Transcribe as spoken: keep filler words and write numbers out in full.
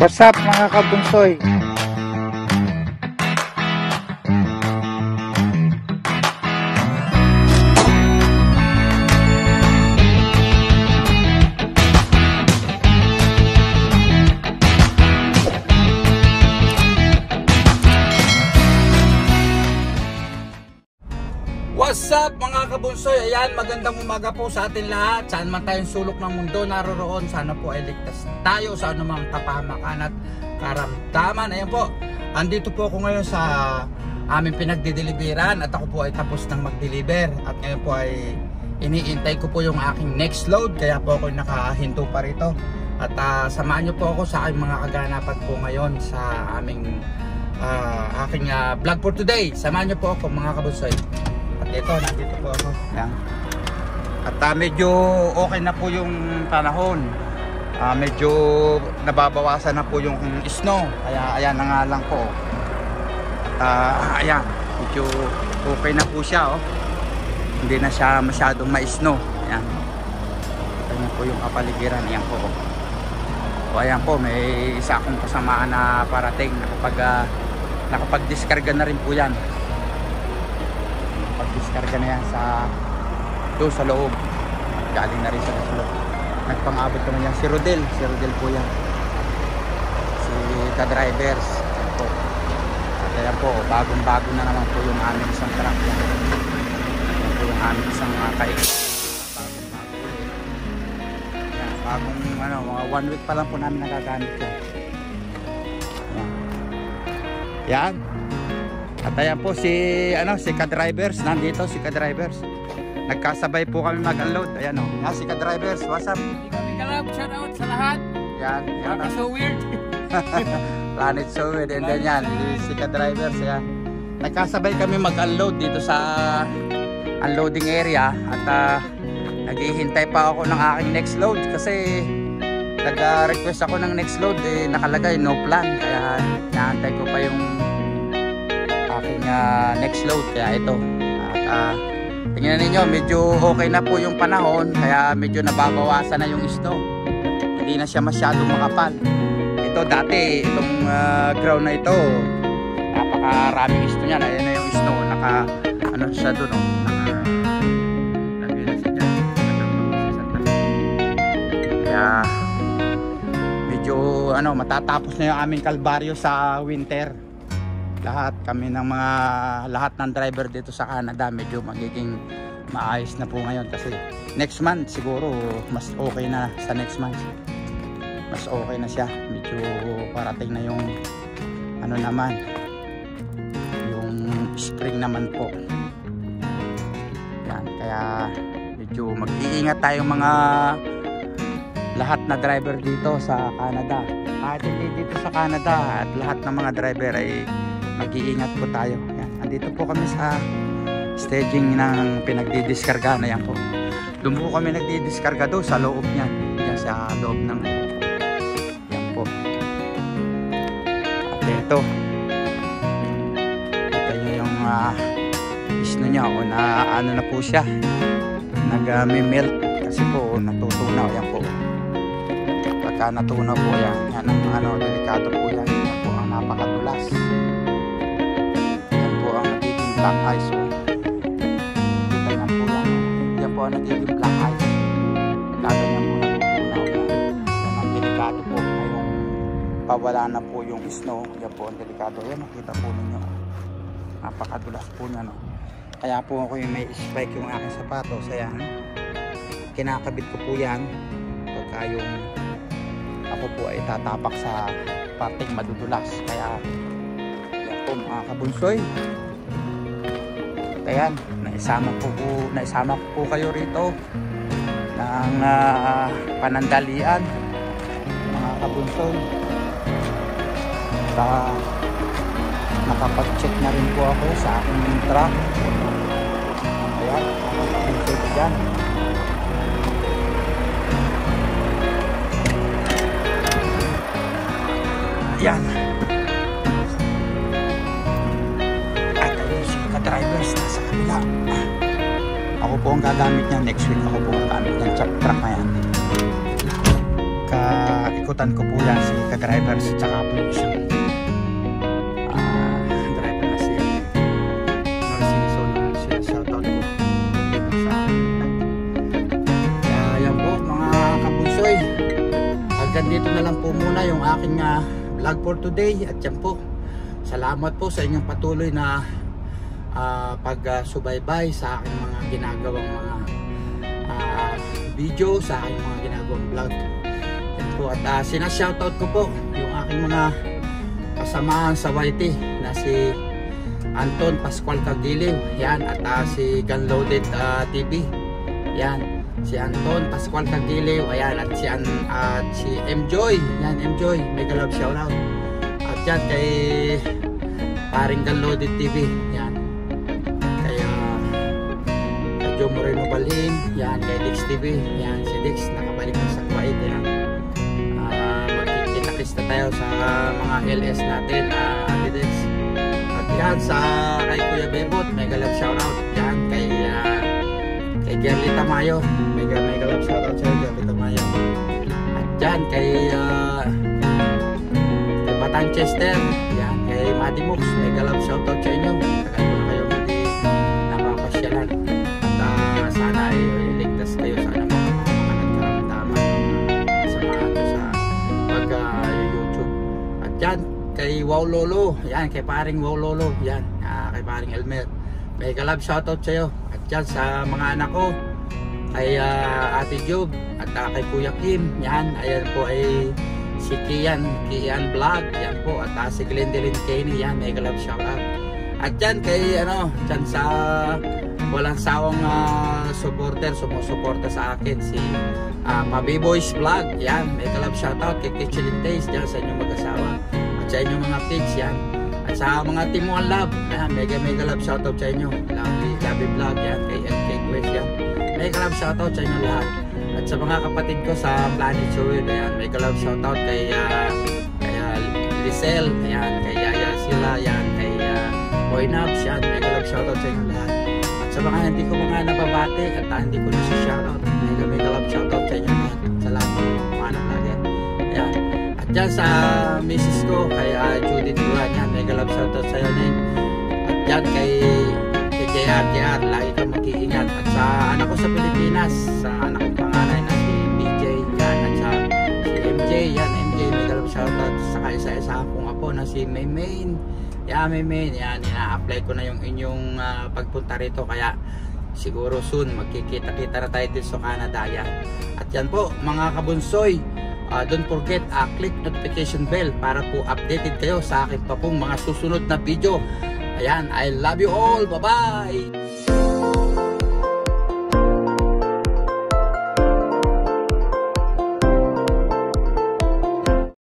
What's up mga kabunsoy? What's up mga kabunsoy? Ayan, magandang umaga po sa atin lahat. Saan man tayong sulok ng mundo naroroon, sana po ay ligtas tayo sa anumang kapahamakan at karamdaman. Ayan po, andito po ako ngayon sa aming pinagdideliveran at ako po ay tapos ng mag-deliver. At ngayon po ay iniintay ko po yung aking next load, kaya po ako nakahinto pa rito. At uh, samahan nyo po ako sa aking mga kaganapan po ngayon sa aming uh, aking uh, vlog for today. Samahan nyo po ako mga kabunsoy. At ito, nandito po ako. Yan. At uh, medyo okay na po yung panahon. Uh, medyo nababawasan na po yung snow. Kaya ayan na nga lang po. At uh, ayan, medyo okay na po siya. Oh. Hindi na siya masyadong ma-snow. Ayan. Ito na po yung kapaligiran. Ayan po. O ayan po, may isa akong kasamaan na parating. Nakapag, uh, nakapag-discarga na rin po yan. Pag-discarga na yan sa doon sa loob, galing na rin sa loob. Nagpang-abot naman yan si Rodel, si Rodel po yan, si ka-drivers. Ayan po. At ayan po, bagong bago na naman po yung aming isang truck yan. Ayan po yung aming isang uh, kaik bagong bago ulit. Ayan, bagong ano, mga one week pa lang po namin nagagamit yan. Ayan, yan. At ayan po si ano si ka-drivers, nandito si ka-drivers. Nagkasabay po kami mag-unload. Ayan oh. Yan si ka-drivers, what's up? Kami kalab, shout out sa lahat. Yan, yan. Planet so weird. Planet so weird. And then yan, si ka-drivers yan. Nagkasabay kami mag-unload dito sa unloading area at uh, naghihintay pa ako ng aking next load kasi nag-request ako ng next load eh, nakalagay no plan, kaya naantay ko pa yung aking uh, next load, kaya ito. At uh, tingnan ninyo, medyo okay na po yung panahon, kaya medyo nababawasan na yung snow. Hindi na siya masyadong makapal. Ito dati, itong uh, ground na ito, napakaraming snow niyan. Ayan na yung snow, naka ano siya doon, oh. Naka lagay na siya dyan. Kaya medyo ano, matatapos na yung aming kalbaryo sa winter. Lahat kami ng mga lahat ng driver dito sa Canada medyo magiging maayos na po ngayon kasi next month siguro mas okay na. Sa next month mas okay na siya, medyo parating na yung ano naman, yung spring naman po yan. Kaya medyo mag-iingat tayong mga lahat na driver dito sa Canada, kahit hindi dito sa Canada, at lahat ng mga driver ay mag-iingat po tayo. Yan. Andito po kami sa staging ng pinagdidiskarga na yan po. Doon po kami nagdidiskarga doon sa loob niyan. Yan sa loob ng yan po. At ito. Ito nyo yung uh, isno niya o na ano na po siya. Nag-melt uh, kasi po natutunaw. Yan po. Pagka natunaw po yan. Yan ang ano, delikado po yan. Yan po ang napakadulas. Black ice. Kita yan po yan. Yan po ang nagiging black ice. Kaganyan po natutunaw yan. Yan ang delikado po. Ngayong pawala na po yung snow. Yan po ang delikado. Yan, makita po ninyo. Napakadulas po niya, no? Kaya po ako yung may spike yung aking sapatos. Ayan. Kinakabit ko po yan. Pagka yung ako po ay tatapak sa parting madudulas. Kaya yan po mga kabunsoy. Ayan, naisama po po, naisama po, po kayo rito ng uh, panandalian mga kabunsoy. Sa nakapag-check na rin po ako sa aking truck. Ayan, mga kabunsoy ko dyan. Ayan. Drivers nasa kanila. Ako po ang gagamit niya next week. Ako po ang gagamit niya. Chop truck na yan. Ka ikutan ko po yan si ka-driver at saka po yung isang uh, driver na si Narciso na siya shoutout ko sa kaya yan po mga kabunsoy, hanggang dito na lang po muna yung aking uh, vlog for today. At yan po, salamat po sa inyong patuloy na uh, pag-subaybay uh, sa aking mga ginagawang mga uh, video, sa aking mga ginagawang vlog. Yan po, at uh, sinashoutout ko po yung aking mga kasamahan sa Y T na si Anton Pascual Cagiliw, yan, at uh, si Gunloaded uh, T V, yan, si Anton Pascual Cagiliw, ayan, at si, uh, si M-Joy, yan, M-Joy, mega love shoutout. At yan kay paring Gunloaded T V, yan, kay uh, kay Joe Moreno Balhin, yan, kay Dix T V, yan, si Dix nakabalik na sa Kuwait, yan. Uh, magkikita-kista tayo sa mga L S natin, uh, Dix. At yan sa kay Kuya Bebot, mega love shoutout, yan, kay uh, kay Gerly Tamayo, mega mega love shoutout sa Gerly Tamayo. At yan kay uh, kay Batang Chester, yan, kay Madi Mux, mega love shoutout sa inyo. Tagal ko na kayo hindi napapasyalan. At uh, sana ay iligtas kayo sa anong mga mga nagkaramdaman sa mga sa pag uh, YouTube. At yan kay Wow Lolo, yan, kay paring Wow Lolo, yan, uh, kay paring Elmer, mega love shoutout sa iyo. At yan sa mga anak ko, kay uh, Ate Job, at uh, kay Kuya Kim, yan, ayan po ay si Kian, Kian Vlog, yan po, at uh, si Glendelyn Kenny, yan, mega love shoutout. At yan kay ano, yan sa walang sawang uh, supporter, sumusuporta sa akin, si uh, Pabi Boys Vlog, yan, mega love shoutout kay Kitchelin Taste, yan, sa inyong mag-asawa, at sa inyong mga pigs, yan. At sa mga Team One Love, yan, mega mega love shoutout sa inyo. Lovely, lovely vlog, yan, kay L K Quest, yan. Mega love shoutout sa inyo lahat. At sa mga kapatid ko sa Planet Jewel, yan, mega love shoutout kay uh, kay uh, Lisel, yan, kay Yaya Sila, yan, kay uh, Boy Nabs, yan, mega love shoutout sa inyo lahat. At sa mga hindi ko mga nababate at uh, hindi ko na sa shoutout, mega mega love shoutout sa inyo lahat. Sa lahat ng mga nag-vlogger, yan. Diyan sa misis ko, kay uh, Judith Duran, yan, mega love shoutout sa'yo, Neng. At yan kay, kay J R J R, lagi kang mag-iingat. At sa anak ko sa Pilipinas, sa anak kong panganay na si B J, yan, at sa si M J, yan, M J, mega love shoutout. Saka isa-isa kong apo na si Maymain, yan, Maymain, yan, ina-apply ko na yung inyong uh, pagpunta rito, kaya siguro soon magkikita-kita na tayo dito sa Canada, yan. At yan po, mga kabunsoy, Uh, don't forget, uh, click notification bell para po updated kayo sa akin pa pong mga susunod na video. Ayan, I love you all. Bye-bye!